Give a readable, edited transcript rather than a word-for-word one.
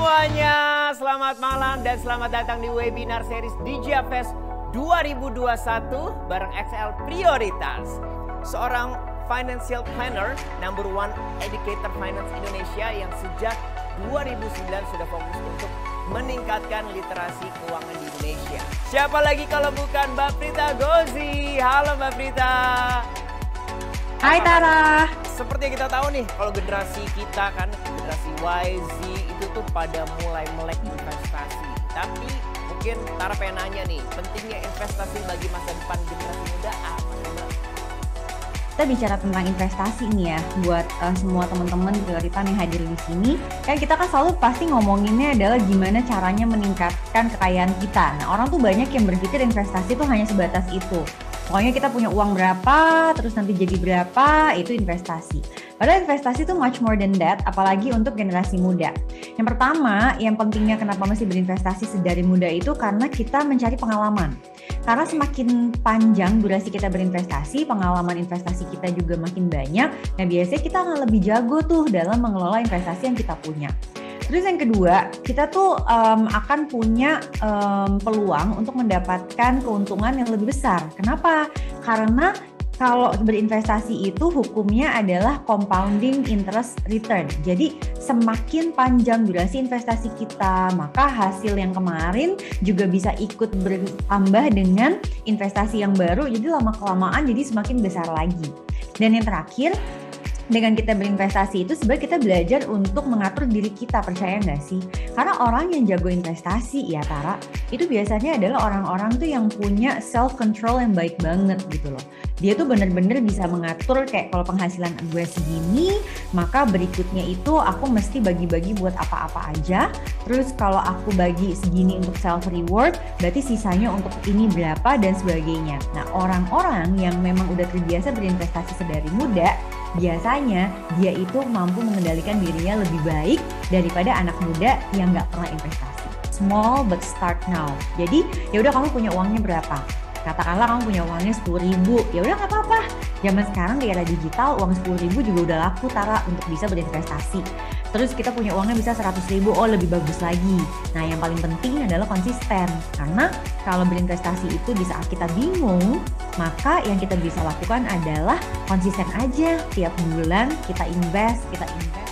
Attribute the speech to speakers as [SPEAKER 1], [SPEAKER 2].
[SPEAKER 1] semuanya, selamat malam dan selamat datang di webinar series DigiFest 2021 bareng XL Prioritas. Seorang financial planner, number one educator finance Indonesia yang sejak 2009 sudah fokus untuk meningkatkan literasi keuangan di Indonesia. Siapa lagi kalau bukan Mbak Prita Gozi. Halo Mbak Prita.
[SPEAKER 2] Hai Tara.
[SPEAKER 1] Seperti yang kita tahu nih, kalau generasi kita kan, generasi Y, Z itu tuh pada mulai melek investasi. Tapi mungkin Tara pengen nanya nih, pentingnya investasi bagi masa depan generasi muda apa sih Mbak?
[SPEAKER 2] Kita bicara tentang investasi nih ya, buat semua teman-teman prioritas yang hadir di sini. Kan kita kan selalu pasti ngomonginnya adalah gimana caranya meningkatkan kekayaan kita. Nah, orang tuh banyak yang berpikir investasi tuh hanya sebatas itu. Pokoknya kita punya uang berapa, terus nanti jadi berapa, itu investasi. Padahal investasi itu much more than that, apalagi untuk generasi muda. Yang pertama, yang pentingnya kenapa mesti berinvestasi sedari muda itu karena kita mencari pengalaman. Karena semakin panjang durasi kita berinvestasi, pengalaman investasi kita juga makin banyak. Nah biasanya kita akan lebih jago tuh dalam mengelola investasi yang kita punya. Terus yang kedua, kita tuh akan punya peluang untuk mendapatkan keuntungan yang lebih besar. Kenapa? Karena kalau berinvestasi itu hukumnya adalah compounding interest return. Jadi semakin panjang durasi investasi kita, maka hasil yang kemarin juga bisa ikut bertambah dengan investasi yang baru. Jadi lama-kelamaan jadi semakin besar lagi. Dan yang terakhir, dengan kita berinvestasi itu sebenarnya kita belajar untuk mengatur diri kita, percaya nggak sih? Karena orang yang jago investasi ya Tara, itu biasanya adalah orang-orang tuh yang punya self control yang baik banget gitu loh. Dia tuh bener-bener bisa mengatur kayak kalau penghasilan gue segini, maka berikutnya itu aku mesti bagi-bagi buat apa-apa aja. Terus kalau aku bagi segini untuk self reward, berarti sisanya untuk ini berapa dan sebagainya. Nah orang-orang yang memang udah terbiasa berinvestasi sedari muda, biasanya dia itu mampu mengendalikan dirinya lebih baik daripada anak muda yang nggak pernah investasi. Small but start now. Jadi ya udah kamu punya uangnya berapa? Katakanlah kamu punya uangnya 10.000, ya udah nggak apa-apa. Zaman sekarang di era digital uang 10.000 juga udah laku Tara untuk bisa berinvestasi. Terus kita punya uangnya bisa 100.000, oh lebih bagus lagi. Nah yang paling penting adalah konsisten. Karena kalau berinvestasi itu di saat kita bingung, maka yang kita bisa lakukan adalah konsisten aja. Tiap bulan kita invest.